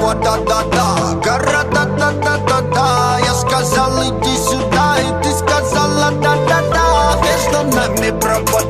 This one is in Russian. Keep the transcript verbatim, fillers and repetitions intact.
право, да-да-да. Города, да-да-да-да. Я сказал, иди сюда, и ты сказала, да-да-да. Между нами провода.